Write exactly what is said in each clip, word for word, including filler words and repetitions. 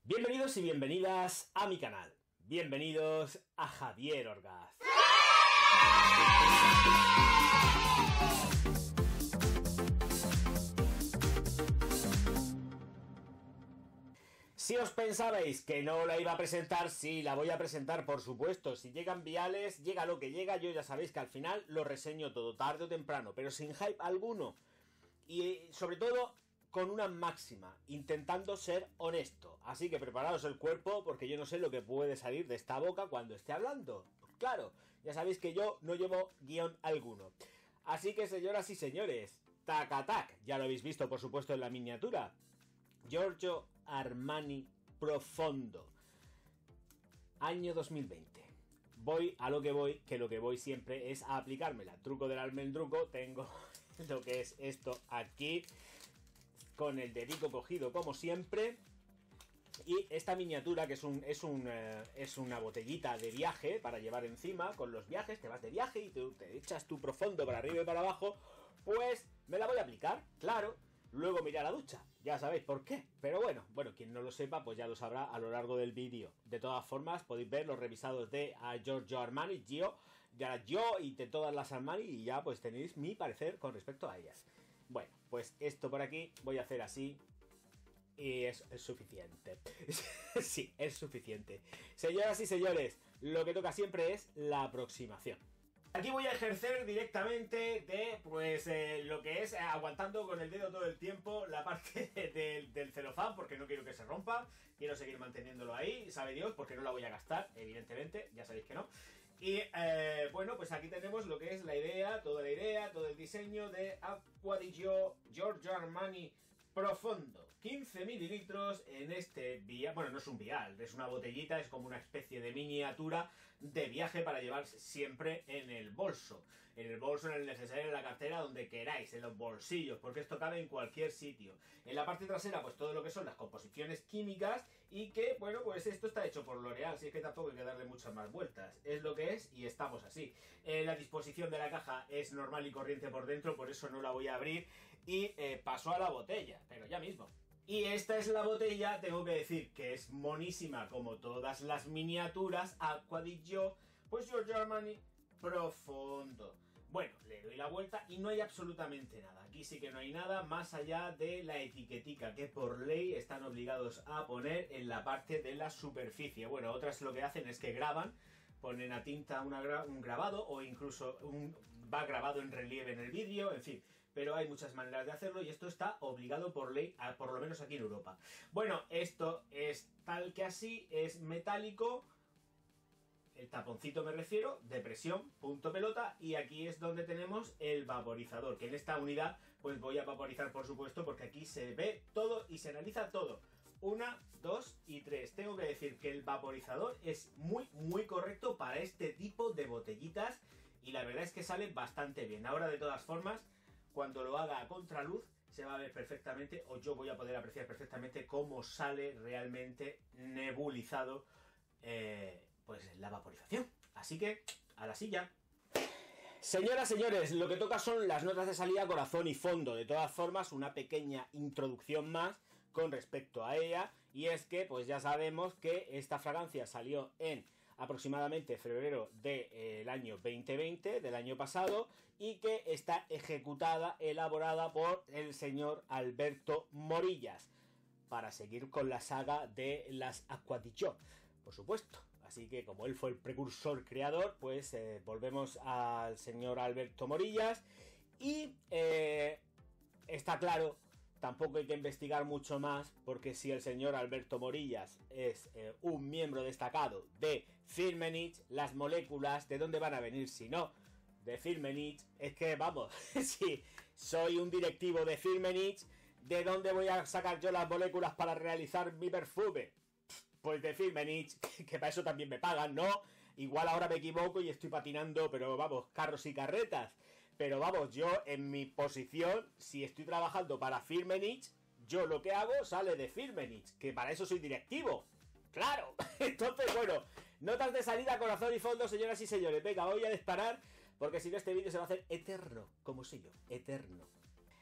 Bienvenidos y bienvenidas a mi canal. Bienvenidos a Javier Orgaz. Si os pensabais que no la iba a presentar, sí, la voy a presentar, por supuesto. Si llegan viales, llega lo que llega, yo ya sabéis que al final lo reseño todo, tarde o temprano, pero sin hype alguno. Y sobre todo con una máxima, intentando ser honesto. Así que preparaos el cuerpo, porque yo no sé lo que puede salir de esta boca cuando esté hablando. Claro, ya sabéis que yo no llevo guión alguno. Así que, señoras y señores, tac a tac, ya lo habéis visto por supuesto en la miniatura. Giorgio Armani Profondo, año dos mil veinte. Voy a lo que voy, que lo que voy siempre es a aplicármela. Truco del almendruco, tengo lo que es esto aquí, con el dedico cogido como siempre. Y esta miniatura, que es un es un eh, es una botellita de viaje para llevar encima. Con los viajes, te vas de viaje y te, te echas tu profondo para arriba y para abajo. Pues me la voy a aplicar, claro. Luego me iré a la ducha, ya sabéis por qué. Pero bueno, bueno, quien no lo sepa, pues ya lo sabrá a lo largo del vídeo. De todas formas, podéis ver los revisados de a Giorgio Armani, Gio, ya yo y de todas las Armani, y ya pues tenéis mi parecer con respecto a ellas. Bueno, pues esto por aquí voy a hacer así. Y es, es suficiente. Sí, es suficiente. Señoras y señores, lo que toca siempre es la aproximación. Aquí voy a ejercer directamente de, pues, eh, lo que es eh, aguantando con el dedo todo el tiempo la parte del, del celofán, porque no quiero que se rompa. Quiero seguir manteniéndolo ahí, sabe Dios, porque no la voy a gastar, evidentemente, ya sabéis que no. Y, eh, bueno, pues aquí tenemos lo que es la idea, toda la idea, todo el diseño de Acqua di Gio Giorgio Armani Profondo. quince mililitros en este vial. Bueno, no es un vial, es una botellita, es como una especie de miniatura de viaje para llevar siempre en el bolso. En el bolso, en el necesario, en la cartera, donde queráis, en los bolsillos, porque esto cabe en cualquier sitio. En la parte trasera, pues todo lo que son las composiciones químicas y que, bueno, pues esto está hecho por L'Oreal, así que tampoco hay que darle muchas más vueltas. Es lo que es y estamos así. Eh, la disposición de la caja es normal y corriente por dentro, por eso no la voy a abrir y eh, paso a la botella, pero ya mismo. Y esta es la botella, tengo que decir que es monísima como todas las miniaturas Acqua di Gio, pues Giorgio Armani Profondo. Bueno, le doy la vuelta y no hay absolutamente nada. Aquí sí que no hay nada más allá de la etiquetica que por ley están obligados a poner en la parte de la superficie. Bueno, otras lo que hacen es que graban, ponen a tinta una gra un grabado o incluso un, va grabado en relieve en el vídeo, en fin. Pero hay muchas maneras de hacerlo y esto está obligado por ley, a, por lo menos aquí en Europa. Bueno, esto es tal que así, es metálico, el taponcito me refiero, de presión, punto pelota, y aquí es donde tenemos el vaporizador, que en esta unidad pues voy a vaporizar por supuesto, porque aquí se ve todo y se analiza todo. Una, dos y tres. Tengo que decir que el vaporizador es muy, muy correcto para este tipo de botellitas y la verdad es que sale bastante bien. Ahora, de todas formas, cuando lo haga a contraluz se va a ver perfectamente, o yo voy a poder apreciar perfectamente cómo sale realmente nebulizado eh, pues la vaporización. Así que, a la silla. Señoras, señores, lo que toca son las notas de salida, corazón y fondo. De todas formas, una pequeña introducción más con respecto a ella, y es que pues ya sabemos que esta fragancia salió en aproximadamente febrero del de, eh, año veinte veinte, del año pasado, y que está ejecutada, elaborada por el señor Alberto Morillas, para seguir con la saga de las Acqua di Gio, por supuesto. Así que como él fue el precursor creador, pues eh, volvemos al señor Alberto Morillas, y eh, está claro, tampoco hay que investigar mucho más, porque si el señor Alberto Morillas es eh, un miembro destacado de Firmenich, las moléculas, ¿de dónde van a venir si no? De Firmenich. Es que, vamos, si soy un directivo de Firmenich, ¿de dónde voy a sacar yo las moléculas para realizar mi perfume? Pues de Firmenich, que para eso también me pagan, ¿no? Igual ahora me equivoco y estoy patinando, pero vamos, carros y carretas. Pero vamos, yo en mi posición, si estoy trabajando para Firmenich, yo lo que hago sale de Firmenich, que para eso soy directivo. ¡Claro! Entonces, bueno, notas de salida, corazón y fondo, señoras y señores. Venga, voy a disparar, porque si no este vídeo se va a hacer eterno, como soy yo, eterno.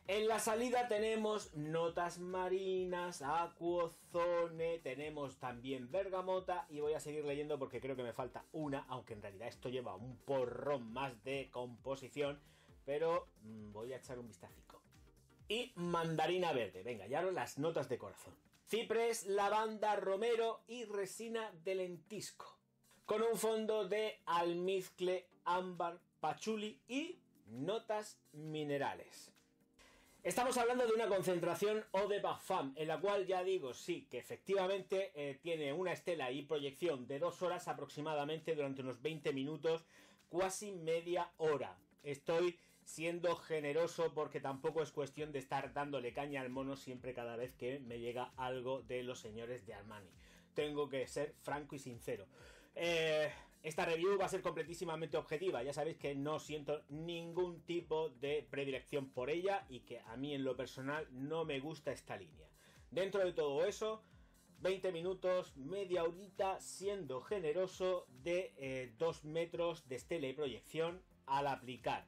En la salida tenemos notas marinas, aquozone, tenemos también bergamota y voy a seguir leyendo porque creo que me falta una, aunque en realidad esto lleva un porrón más de composición, pero mmm, voy a echar un vistacico. Y mandarina verde, venga, ya las notas de corazón. Ciprés, lavanda, romero y resina de lentisco. Con un fondo de almizcle, ámbar, pachuli y notas minerales. Estamos hablando de una concentración Eau de Parfum, en la cual ya digo, sí, que efectivamente eh, tiene una estela y proyección de dos horas aproximadamente durante unos veinte minutos, casi media hora. Estoy siendo generoso porque tampoco es cuestión de estar dándole caña al mono siempre cada vez que me llega algo de los señores de Armani. Tengo que ser franco y sincero. Eh, esta review va a ser completísimamente objetiva. Ya sabéis que no siento ningún tipo de predilección por ella y que a mí en lo personal no me gusta esta línea. Dentro de todo eso, veinte minutos, media horita, siendo generoso, de eh, dos metros de estela y proyección al aplicar.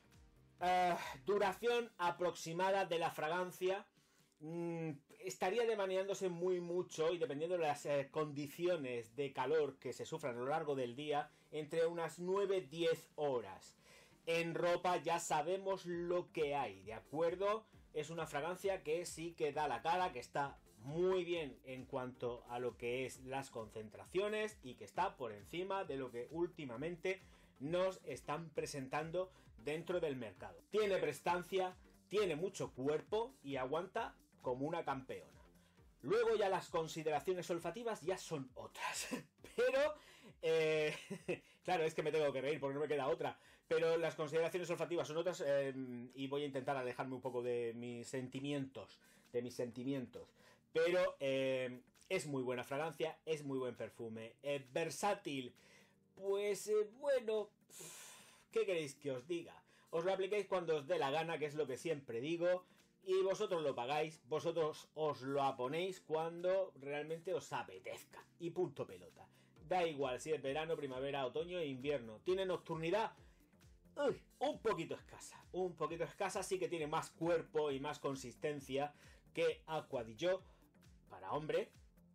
Uh, duración aproximada de la fragancia. Mm, estaría demaneándose muy mucho y dependiendo de las eh, condiciones de calor que se sufran a lo largo del día, entre unas nueve a diez horas. En ropa ya sabemos lo que hay, ¿de acuerdo? Es una fragancia que sí que da la cara, que está muy bien en cuanto a lo que es las concentraciones y que está por encima de lo que últimamente nos están presentando dentro del mercado. Tiene prestancia, tiene mucho cuerpo y aguanta como una campeona. Luego ya las consideraciones olfativas ya son otras. Pero, eh, claro, es que me tengo que reír porque no me queda otra. Pero las consideraciones olfativas son otras eh, y voy a intentar alejarme un poco de mis sentimientos. De mis sentimientos. Pero eh, es muy buena fragancia, es muy buen perfume. Eh, versátil. Pues eh, bueno, ¿qué queréis que os diga? Os lo apliquéis cuando os dé la gana, que es lo que siempre digo. Y vosotros lo pagáis, vosotros os lo aponéis cuando realmente os apetezca. Y punto pelota. Da igual si es verano, primavera, otoño e invierno. ¿Tiene nocturnidad? Uy, un poquito escasa. Un poquito escasa, sí que tiene más cuerpo y más consistencia que Acqua di Gio. Para hombre,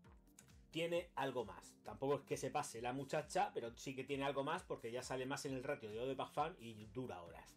tiene algo más. Tampoco es que se pase la muchacha, pero sí que tiene algo más porque ya sale más en el ratio de Eau de Parfum y dura horas.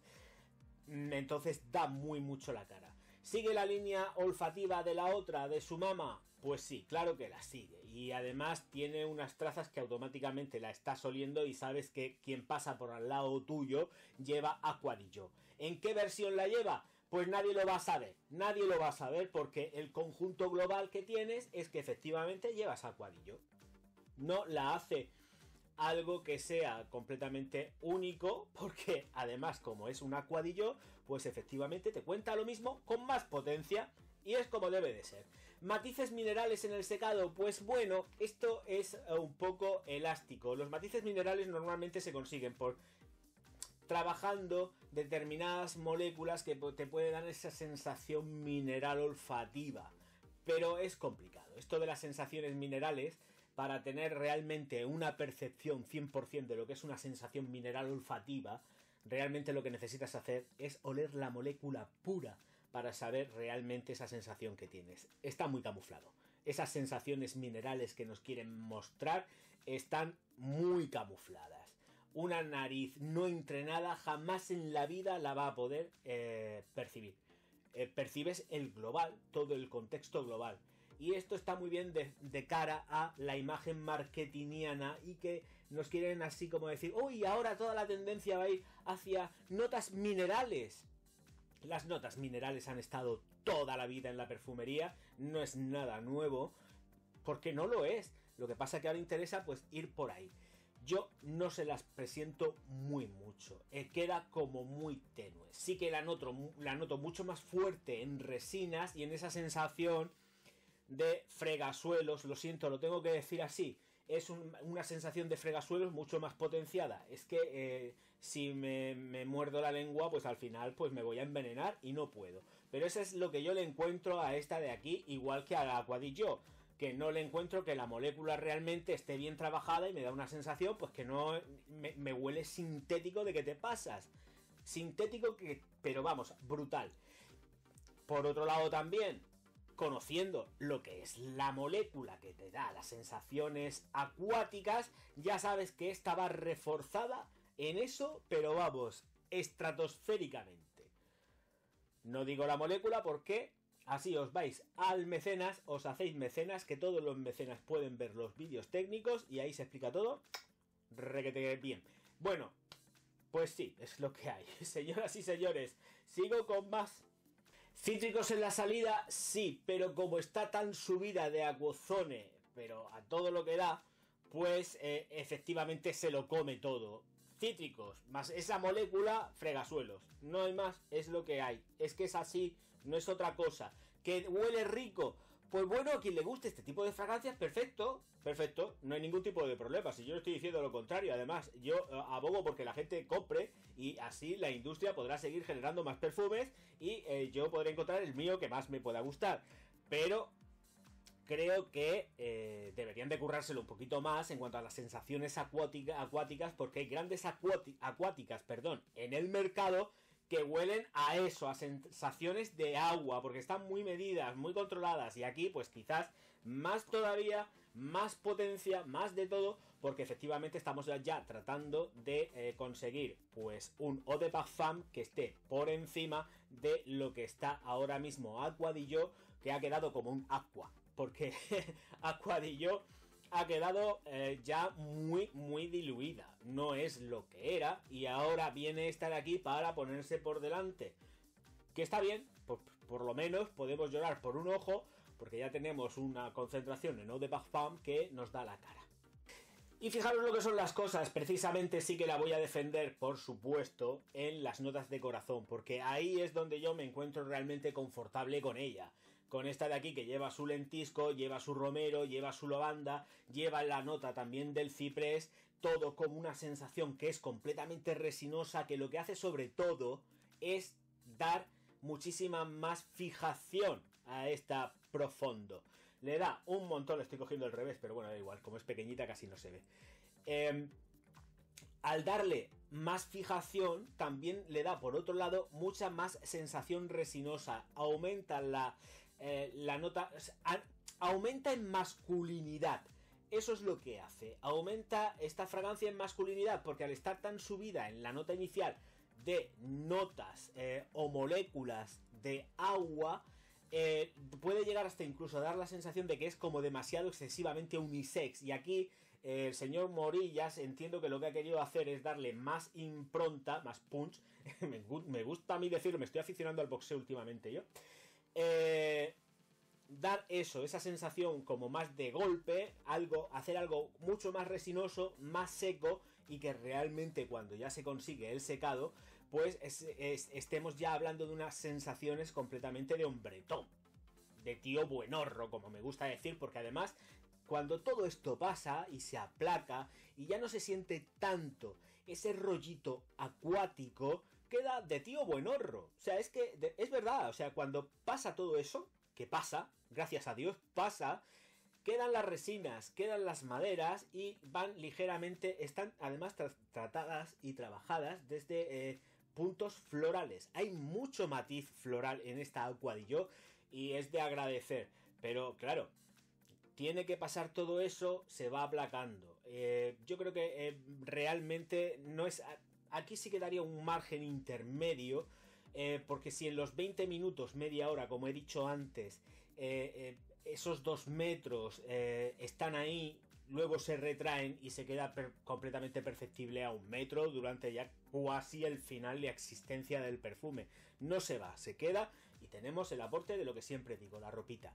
Entonces da muy mucho la cara. ¿Sigue la línea olfativa de la otra, de su mama? Pues sí, claro que la sigue. Y además tiene unas trazas que automáticamente la estás oliendo y sabes que quien pasa por al lado tuyo lleva Acqua di Gio. ¿En qué versión la lleva? Pues nadie lo va a saber. Nadie lo va a saber porque el conjunto global que tienes es que efectivamente llevas Acqua di Gio. No la hace algo que sea completamente único, porque además como es un Acqua di Gio, pues efectivamente te cuenta lo mismo con más potencia y es como debe de ser. Matices minerales en el secado, pues bueno, esto es un poco elástico. Los matices minerales normalmente se consiguen por trabajando determinadas moléculas que te pueden dar esa sensación mineral olfativa, pero es complicado. Esto de las sensaciones minerales, para tener realmente una percepción cien por ciento de lo que es una sensación mineral olfativa, realmente lo que necesitas hacer es oler la molécula pura para saber realmente esa sensación que tienes. Está muy camuflado. Esas sensaciones minerales que nos quieren mostrar están muy camufladas. Una nariz no entrenada jamás en la vida la va a poder eh, percibir. Eh, percibes el global, todo el contexto global. Y esto está muy bien de, de cara a la imagen marketingiana y que nos quieren así como decir, uy, ahora toda la tendencia va a ir hacia notas minerales. Las notas minerales han estado toda la vida en la perfumería, no es nada nuevo, porque no lo es. Lo que pasa es que ahora interesa pues ir por ahí. Yo no se las presiento muy mucho, eh, queda como muy tenue. Sí que la noto, la noto mucho más fuerte en resinas y en esa sensación de fregasuelos, lo siento, lo tengo que decir así, es un, una sensación de fregasuelos mucho más potenciada. Es que eh, si me, me muerdo la lengua, pues al final pues me voy a envenenar y no puedo. Pero eso es lo que yo le encuentro a esta de aquí, igual que a la Acqua di Gio, que no le encuentro que la molécula realmente esté bien trabajada y me da una sensación pues que no me, me huele sintético de que te pasas. Sintético que, pero vamos, brutal. Por otro lado también, conociendo lo que es la molécula que te da las sensaciones acuáticas, ya sabes que esta va reforzada en eso, pero vamos, estratosféricamente. No digo la molécula porque así os vais al mecenas, os hacéis mecenas, que todos los mecenas pueden ver los vídeos técnicos y ahí se explica todo. Requete bien. Bueno, pues sí, es lo que hay. Señoras y señores, sigo con más. Cítricos en la salida, sí, pero como está tan subida de Aquazone, pero a todo lo que da, pues eh, efectivamente se lo come todo. Cítricos, más esa molécula, fregasuelos. No hay más, es lo que hay. Es que es así, no es otra cosa. ¿Que huele rico? Pues bueno, a quien le guste este tipo de fragancias, perfecto, perfecto, no hay ningún tipo de problema. Si yo no estoy diciendo lo contrario, además, yo eh, abogo porque la gente compre y así la industria podrá seguir generando más perfumes y eh, yo podré encontrar el mío que más me pueda gustar. Pero creo que eh, deberían de currárselo un poquito más en cuanto a las sensaciones acuática, acuáticas, porque hay grandes acuáticas, perdón, en el mercado que huelen a eso, a sensaciones de agua, porque están muy medidas, muy controladas, y aquí pues quizás más todavía, más potencia, más de todo, porque efectivamente estamos ya tratando de eh, conseguir pues un eau de parfum que esté por encima de lo que está ahora mismo Acqua di Gio, que ha quedado como un aqua, porque Acqua di Gio ha quedado eh, ya muy muy diluida, no es lo que era y ahora viene esta de aquí para ponerse por delante, que está bien, por, por lo menos podemos llorar por un ojo porque ya tenemos una concentración en eau de parfum que nos da la cara. Y fijaros lo que son las cosas, precisamente sí que la voy a defender, por supuesto, en las notas de corazón, porque ahí es donde yo me encuentro realmente confortable con ella. Con esta de aquí que lleva su lentisco, lleva su romero, lleva su lavanda, lleva la nota también del ciprés, todo como una sensación que es completamente resinosa, que lo que hace sobre todo es dar muchísima más fijación a esta profundo. Le da un montón, le estoy cogiendo el revés, pero bueno, da igual, como es pequeñita casi no se ve. Eh, al darle más fijación, también le da por otro lado mucha más sensación resinosa, aumenta la... Eh, la nota a, aumenta en masculinidad. Eso es lo que hace, aumenta esta fragancia en masculinidad, porque al estar tan subida en la nota inicial de notas eh, o moléculas de agua, eh, puede llegar hasta incluso a dar la sensación de que es como demasiado excesivamente unisex. Y aquí eh, el señor Morillas entiendo que lo que ha querido hacer es darle más impronta, más punch. me, me gusta a mí decirlo, me estoy aficionando al boxeo últimamente yo. Eh, dar eso, esa sensación como más de golpe, algo, hacer algo mucho más resinoso, más seco, y que realmente cuando ya se consigue el secado, pues es, es, estemos ya hablando de unas sensaciones completamente de hombretón, de tío buenorro, como me gusta decir, porque además cuando todo esto pasa y se aplaca y ya no se siente tanto ese rollito acuático, queda de tío buenorro. O sea, es que de, es verdad, o sea, cuando pasa todo eso, que pasa, gracias a Dios pasa, quedan las resinas, quedan las maderas y van ligeramente, están además tra tratadas y trabajadas desde eh, puntos florales. Hay mucho matiz floral en esta Acqua di Gio y es de agradecer, pero claro, tiene que pasar todo eso, se va aplacando. Eh, yo creo que eh, realmente no es... Aquí sí quedaría un margen intermedio, eh, porque si en los veinte minutos, media hora, como he dicho antes, eh, eh, esos dos metros eh, están ahí, luego se retraen y se queda per completamente perceptible a un metro durante ya casi el final de existencia del perfume. No se va, se queda y tenemos el aporte de lo que siempre digo, la ropita.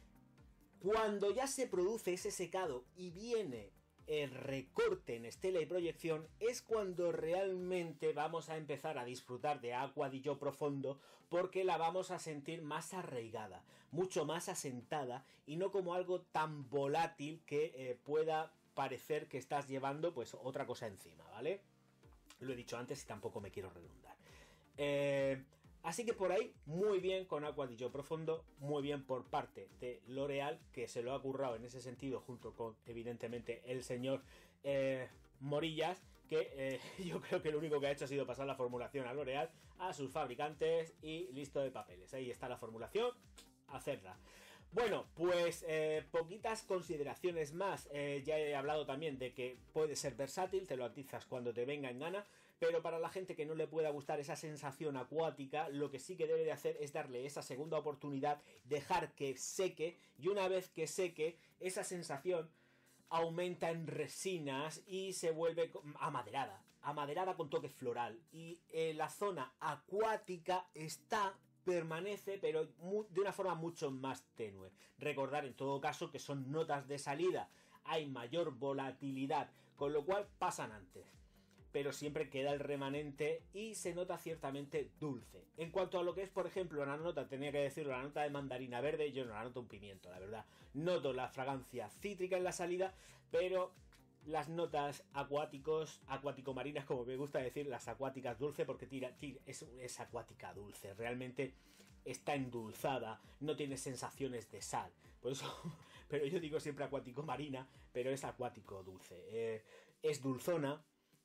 Cuando ya se produce ese secado y viene el recorte en estela y proyección, es cuando realmente vamos a empezar a disfrutar de Acqua di Gio Profondo, porque la vamos a sentir más arraigada, mucho más asentada y no como algo tan volátil que eh, pueda parecer que estás llevando pues otra cosa encima, ¿vale? Lo he dicho antes y tampoco me quiero redundar. Eh... Así que por ahí, muy bien con Acqua di Gio Profondo, muy bien por parte de L'Oréal, que se lo ha currado en ese sentido, junto con, evidentemente, el señor eh, Morillas, que eh, yo creo que lo único que ha hecho ha sido pasar la formulación a L'Oréal, a sus fabricantes y listo de papeles. Ahí está la formulación, hacerla. Bueno, pues eh, poquitas consideraciones más. Eh, ya he hablado también de que puede ser versátil, te lo atizas cuando te venga en gana, pero para la gente que no le pueda gustar esa sensación acuática, lo que sí que debe de hacer es darle esa segunda oportunidad, dejar que seque, y una vez que seque, esa sensación aumenta en resinas y se vuelve amaderada, amaderada con toque floral, y eh, la zona acuática está... permanece, pero de una forma mucho más tenue. Recordar en todo caso que son notas de salida, hay mayor volatilidad, con lo cual pasan antes, pero siempre queda el remanente y se nota ciertamente dulce. En cuanto a lo que es, por ejemplo, la nota, tenía que decirlo, la nota de mandarina verde, yo no la noto un pimiento, la verdad. Noto la fragancia cítrica en la salida, pero... las notas acuáticos, acuático-marinas, como me gusta decir, las acuáticas dulce, porque tira, tira es, es acuática dulce, realmente está endulzada, no tiene sensaciones de sal, por eso, pero yo digo siempre acuático-marina, pero es acuático dulce, eh, es dulzona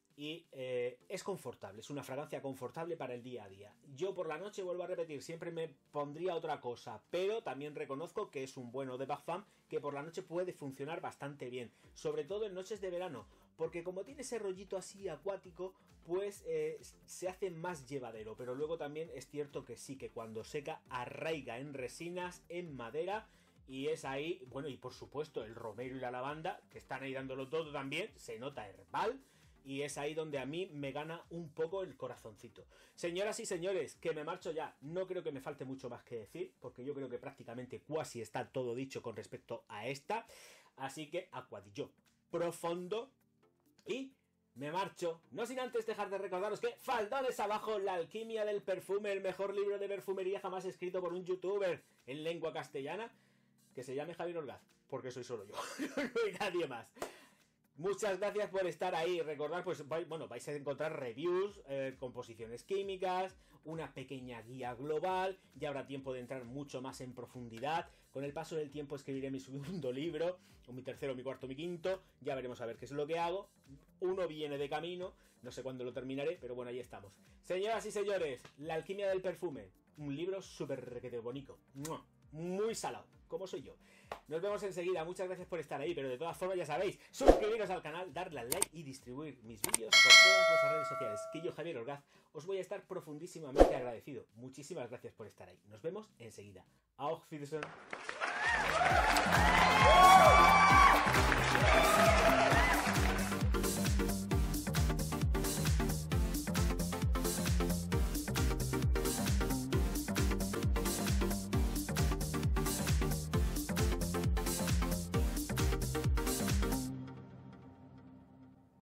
y eh, es confortable, es una fragancia confortable para el día a día. Yo por la noche, vuelvo a repetir, siempre me pondría otra cosa, pero también reconozco que es un buen eau de parfum que por la noche puede funcionar bastante bien, sobre todo en noches de verano, porque como tiene ese rollito así acuático, pues eh, se hace más llevadero, pero luego también es cierto que sí, que cuando seca arraiga en resinas, en madera, y es ahí, bueno, y por supuesto el romero y la lavanda, que están ahí dándolo todo también, se nota herbal, y es ahí donde a mí me gana un poco el corazoncito. Señoras y señores, que me marcho ya. No creo que me falte mucho más que decir, porque yo creo que prácticamente casi está todo dicho con respecto a esta. Así que acuadillo profundo y me marcho. No sin antes dejar de recordaros que faldones abajo, La alquimia del perfume, el mejor libro de perfumería jamás escrito por un youtuber en lengua castellana, que se llame Javier Orgaz, porque soy solo yo, no hay nadie más. Muchas gracias por estar ahí. Recordad, pues, bueno, vais a encontrar reviews, eh, composiciones químicas, una pequeña guía global. Ya habrá tiempo de entrar mucho más en profundidad. Con el paso del tiempo escribiré mi segundo libro, o mi tercero, mi cuarto, mi quinto. Ya veremos a ver qué es lo que hago. Uno viene de camino, no sé cuándo lo terminaré, pero bueno, ahí estamos. Señoras y señores, La alquimia del perfume, un libro súper requete bonito, muy salado, como soy yo. Nos vemos enseguida, muchas gracias por estar ahí, pero de todas formas ya sabéis, suscribiros al canal, darle al like y distribuir mis vídeos por todas vuestras redes sociales, que yo, Javier Orgaz, os voy a estar profundísimamente agradecido. Muchísimas gracias por estar ahí. Nos vemos enseguida. Auf Wiedersehen.